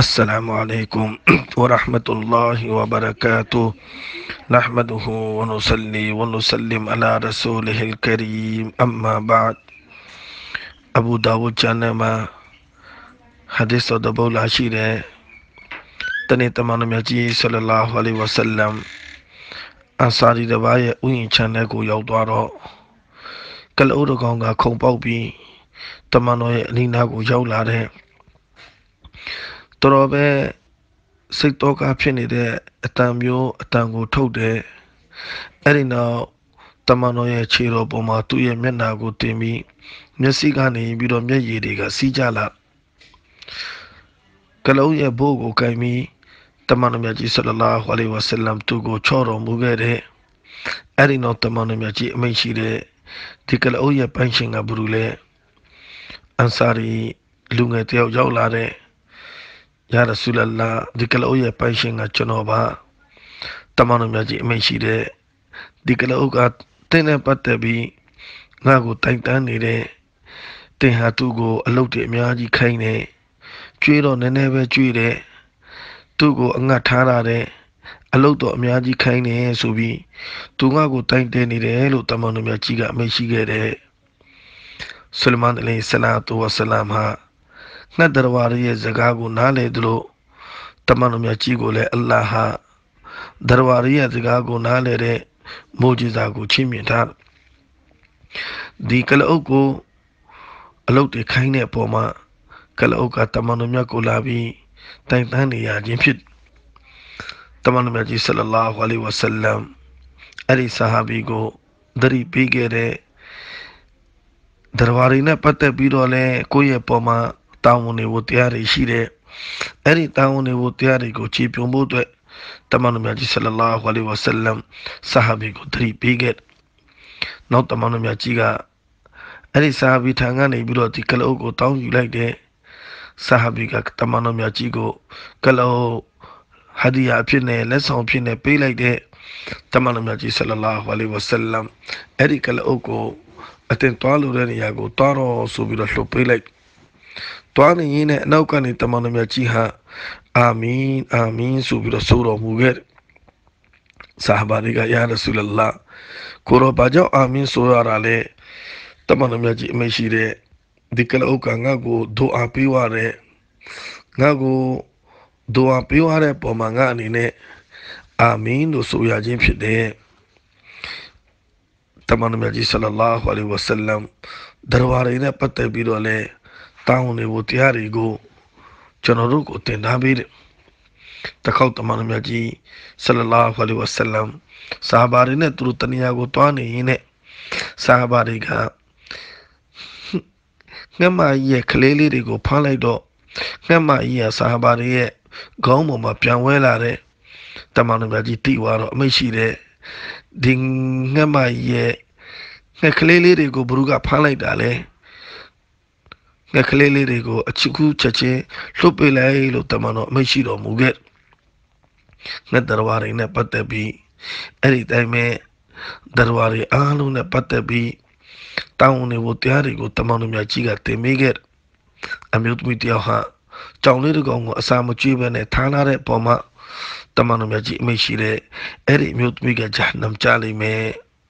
السلام عليكم ورحمة الله وبركاته نحمده ونصلي ونسلم على رسوله الكريم أما بعد أبو داود جانما حديث دبو العشيرة تني تمام يجي صلى الله عليه وسلم أنصاري رواية وين جانكو يودارو كل أورغونغا كومباو بي تمانو نيناكو يولارهတော်ပဲစိတ်တော့ကဖြစ်နေတဲ့အတန်မျိုးအတန်ကိုထုတ်တယ်အဲ့ဒီနောက်တမန်တော်ရဲ့ခြေတော်ပေါ်မှာသူ့ရဲ့မျက်နှာကိုတင်ပြီးမျက်စိကနေပြီးတော့မျက်ရည်တွေကစီးကြလာကလုံးရဲ့ဘိုးကိုကင်ပြီးတမန်တော်မြတ်ကြီးဆလလာဟူအလိုင်ဝါဆလမ်သူ့ကိုချော့တော်မူခဲ့တဲ့အဲ့ဒီနောက်တမန်တော်မြတ်ကြီးအမိန့်ရှိတဲ့ဒီကလုံးရဲ့ပိုင်ရှင်ကဘလူလဲအန်ဆာရီလူငယ်တယောက်ရောက်လာတဲ့Ya Rasulallah ဒီကလေးရဲ့ပိုင်ရှင်ကကျွန်တော်ပါတမန်တော်မြတ်ကြီးအမိန့်ရှိတဲ့ဒီကလေးကတင်းနဲ့ပတ်သက်ပြီးငါ့ကိုတိုင်တန်းနေတဲ့တင်ဟာသူ့ကိုအလုပ်တွေအများကြီးခိုင်းနေကျွေးတော့နည်းနည်းပဲကျွေးတယ်သူ့ကိုအငတ်ထားရတဲ့အလုပ်တော့အများကြီးခိုင်းနေဆိုပြီးသူငါ့ကိုတိုင်တဲနေတယ်လို့တမန်တော်မြတ်ကြီးကအမိန့်ရှိခဲ့တဲ့ဆူလမန်အလိုင်ဆလာတူဝဆလမ်ဟာငှက်တော်ဝါရဲ့စကားကိုနားလေသလိုတမန်တော်မြတ်ကြီးကိုလည်းအလ္လာဟ်ဒရဝါရဲ့စကားကိုနားလေတဲ့မိုးကြီးစာကိုချီးမြှင့်ထားဒီကလအုပ်ကိုအလုတ်တွေခိုင်းတဲ့အပေါ်မှာကလအုပ်ကတမန်တော်မြတ်ကိုလာပြီးတိုင်တန်းနေရခြင်းဖြစ်တမန်တော်မြတ်ကြီးဆလလာဟူအလိုင်ဝါဆလမ်အဲ့ဒီဆာဟာဘီကိုဒရီပေးခဲ့တဲ့ဒရဝါနဲ့ပတ်သက်ပြီးတော့လဲကိုယ့်ရဲ့ပေါ်မှာတောင်းဝန်တွေကိုတရားတွေရှိတဲ့အဲ့ဒီတောင်းဝန်တွေကိုတရားတွေကိုခြေပြုံဖို့အတွက်တမန်တော်မြတ်ကြီးဆလလာဟူအလိုင်ဝါဆလမ်ဆာဟာဘီကိုသတိပေးခဲ့နောက်တမန်တော်မြတ်ကြီးကအဲ့ဒီဆာဟာဘီထံကနေပြီးတော့ဒီကလအုပ်ကိုတောင်းယူလိုက်တဲ့ဆာဟာဘီကတမန်တော်မြတ်ကြီးကိုကလအုပ်ဟာဒီယာဖြစ်နေလက်ဆောင်ဖြစ်နေပေးလိုက်တဲ့တမန်တော်မြတ်ကြီးဆလလာဟူအလိုင်ဝါဆလမ်အဲ့ဒီကလအုပ်ကိုအတင်သွားလို့တဲ့နေရာကိုတွားတော့ဆိုပြီးတော့လှုပ်ပေးလိုက်တွားနေရင်လည်းအနောက်ကနေတမန်တော်မြတ်ကြီးဟာအာမင်အာမင်ဆိုပြီးတော့ဆိုတော်မူခဲ့ဆာဟာဘာတွေကယာရဆူလလာကိုရောဘာကြောင့်အာမင်ဆိုရတာလဲတမန်တော်မြတ်ကြီးအမိန့်ရှိတဲ့ဒီကလအုပ်ကငါ့ကိုဒူအာပေးရတဲ့ငါ့ကိုဒူအာပေးရတဲ့ပုံမှာငါအနေနဲ့အာမင်လို့ဆိုရခြင်းဖြစ်တယ်တမန်တော်မြတ်ကြီးဆလလာဟူအလိုင်ဝါဆလမ်ဒရဝါရီနဲ့ပတ်သက်ပြီးတော့လဲတောင်းတွေကိုတရားတွေကိုကျွန်တော်တို့ကိုတင်ထားပေးတယ်တခေါက်တမန်တော်မြတ်ကြီးဆလလာဟူအလိုင်ဝါဆလမ်ဆာဟာဘာတွေနဲ့သူတို့တနေရာကိုတွားနေရင်နဲ့ဆာဟာဘာတွေကငှက်မကြီးရဲ့ကလေးလေးတွေကိုဖမ်းလိုက်တော့ငှက်မကြီးရဲ့ဆာဟာဘာတွေရဲ့ခေါင်းပေါ်မှာပြန်ဝဲလာတဲ့တမန်တော်မြတ်ကြီးတိသွားတော့အမိတ်ရှိတဲ့ဒီငှက်မကြီးရဲ့ငှက်ကလေးလေးတွေကိုဘုရားကဖမ်းလိုက်တာလေငှက်ကလေးလေးတွေကိုအချစ်ကူးချက်ချင်းလှုပ်ပေးလိုက်လို့တမန်တော်အမိန့်ရှိတော်မူခဲ့ငှက်တော်ဝါရီနဲ့ပတ်သက်ပြီးအဲ့ဒီတိုင်းပဲတော်ဝါရီအားလုံးနဲ့ပတ်သက်ပြီးတောင်းဝန်တွေကိုတရားတွေကိုတမန်တော်မြတ်ကြီးကတင်ပေးခဲ့အမျိုးသမီးတယောက်ဟာကြောင်လေးတစ်ကောင်ကိုအစာမကျွေးဘဲနဲ့ထားလာတဲ့ပုံမှာတမန်တော်မြတ်ကြီးအမိန့်ရှိတဲ့အဲ့ဒီအမျိုးသမီးကဂျာနမ်ချလိမ့်မယ်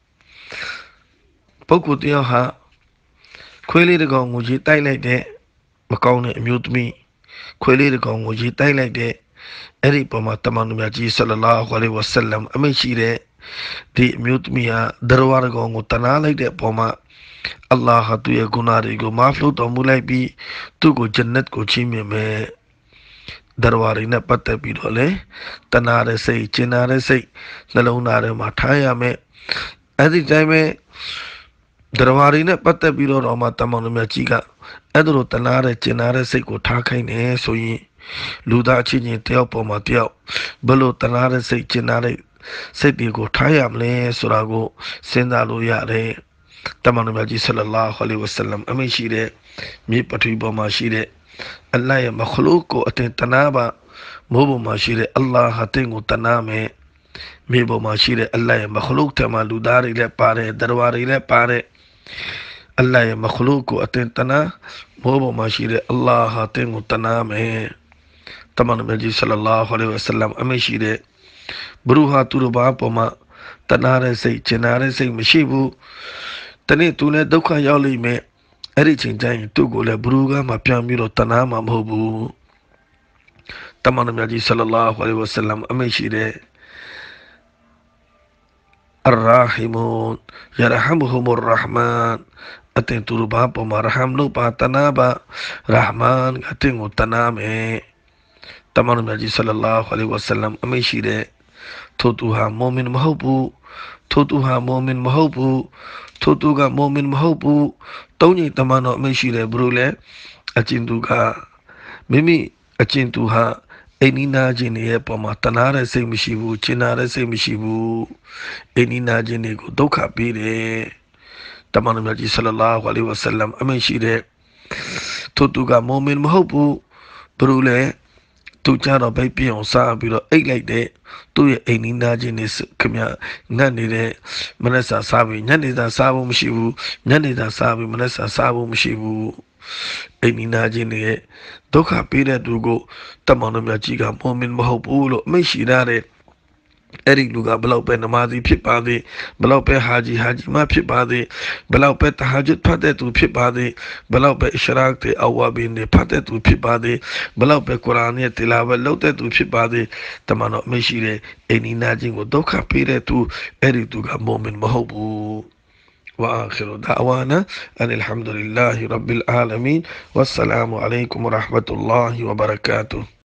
ပုဂ္ဂိုလ်တယောက်ဟာခွေးလေးတစ်ကောင်ကိုရေတိုက်လိုက်တဲ့မကောင်းတဲ့အမျိုးသမီးခွေးလေးတစ်ကောင်ကိုရေတိုက်လိုက်တဲ့အဲ့ဒီပုံမှာတမန်တော်မြတ်ကြီးဆလလာဟူအလိုင်ဝါဆလမ်အမိန့်ရှိတဲ့ဒီအမျိုးသမီးဟာဒရဝါတစ်ကောင်ကိုတနာလိုက်တဲ့ပုံမှာအလ္လာဟ်သူရဲ့ဂုဏတွေကိုမာဖ်လုပ်တော်မူလိုက်ပြီးသူ့ကိုဂျန်နတ်ကိုချီးမြှင့်မယ်ဒရဝါရီနဲ့ပတ်သက်ပြီးတော့လေတနာတဲ့စိတ်ကျင်နာတဲ့စိတ်နှလုံးသားထဲမှာထားရမယ်အဲ့ဒီတိုင်းပဲဒရဝါရီနဲ့ပတ်သက်ပြီးတော့မှတမန်တော်မြတ်ကြီးကအဲ့ဒါလိုတနာတဲ့ကျင်နာတဲ့စိတ်ကိုထားခိုင်းနေဆိုရင်လူသားအချင်းချင်းတယောက်ပေါ်မှာတယောက်ဘယ်လိုတနာတဲ့စိတ်ကျင်နာတဲ့စိတ်တွေကိုထားရမလဲဆိုတာကိုစဉ်းစားလို့ရတယ်တမန်တော်မြတ်ကြီးဆလလာဟူအလိုင်ဝါဆလမ်အမိန့်ရှိတဲ့မြေပထဝီပေါ်မှာရှိတဲ့အလ္လာဟ်ရဲ့မခလုတ်ကိုအတင်တနာပါမိုးပေါ်မှာရှိတဲ့အလ္လာဟ်အတင်ကိုတနာမယ်မြေပေါ်မှာရှိတဲ့အလ္လာဟ်ရဲ့မခလုတ်ထဲမှာလူသားတွေလည်းပါတယ်ဒရဝါတွေလည်းပါတယ်အလ္လာဟ်ရဲ့မခလုတ်ကိုအတင်တနာမိုးပေါ်မှာရှိတဲ့အလ္လာဟ်အတင်ကိုတနာမယ်တမန်တော်မြတ်ကြီးဆလလာဟူအလိုင်ဝါဆလမ်အမိန့်ရှိတဲ့ဘရုဟာသူတို့ဘာပေါ်မှာတနာတဲ့စိတ်ကျင်နာတဲ့စိတ်မရှိဘူးတနေ့သူလည်းဒုက္ခရောက်လိမ့်မယ်အဲ့ဒီချိန်တိုင်းသူ့ကိုလည်းဘရုကမှပြန်ပြီးတော့တနာမှာမဟုတ်ဘူးတမန်တော်မြတ်ကြီးဆလလာဟူအလိုင်ဝါဆလမ်အမိန့်ရှိတဲ့အရရာဟီမွန်ယရဟမ်ဟူမူရ်ရဟမန်အတင်သူတို့ဘာပေါ်မှာရဟမ်လို့ပါတနာပါရဟမန်အတင်ကိုတနာမယ်တမန်တော်မြတ်ကြီးဆလလာဟူအလိုင်ဝါဆလမ်အမိန့်ရှိတဲ့ထိုသူဟာမုန်မင်မဟုတ်ဘူးထိုသူဟာမုန်မင်မဟုတ်ဘူးထိုသူကမုန်မင်မဟုတ်ဘူးသုံးချိန်တမန်တော်အမိန့်ရှိတဲ့ဘုလို့လေအကျဉ်သူကမိမိအကျဉ်သူဟာအိနီနာခြင်းရဲ့ပေါ်မှာတနာတဲ့စိတ်မရှိဘူးကျင်နာတဲ့စိတ်မရှိဘူးအိနီနာခြင်းကိုဒုက္ခပေးတယ်တမန်တော်မြတ်ကြီးဆလလာဟူအလိုင်ဝါဆလမ်အမိန့်ရှိတဲ့ထိုသူကမုန်မင်မဟုတ်ဘူးဘုလို့လေသူကြတော့ဗိတ်ပြအောင်စားပြီးတော့အိတ်လိုက်တဲ့သူ့ရဲ့အိမ်နီးနားချင်းနေခင်ဗျငတ်နေတဲ့မနက်စာစားပြီးညနေစာစားဖို့မရှိဘူးညနေစာစားပြီးမနက်စာစားဖို့မရှိဘူးအိမ်နီးနားချင်းရဲ့ဒုက္ခပေးတဲ့သူကိုတမန်တော်မြတ်ကြီးကမော်မင်မဟုတ်ဘူးလို့အမိန့်ရှိတဲ့အဲ့ဒီလူကဘလောက်ပဲနမာဇီဖြစ်ပါသေးဘလောက်ပဲဟာဂျီမဖြစ်ပါသေးဘလောက်ပဲတဟာဂျွတ်ဖတ်တဲ့သူဖြစ်ပါသေးဘလောက်ပဲအရှရာတ်တဲ့အဝါဘီနဲ့ဖတ်တဲ့သူဖြစ်ပါသေးဘလောက်ပဲကုရ်အာန်ရဲ့တီလာဝတ်လုပ်တဲ့သူဖြစ်ပါသေးတမန်တော်မရှိတဲ့အိနီနာချင်းကိုဒုက္ခပေးတဲ့သူအဲ့ဒီသူကမုန်မင်မဟုတ်ဘူးوآخر دعوانا أن الحمد لله رب العالمين والسلام عليكم ورحمة الله وبركاته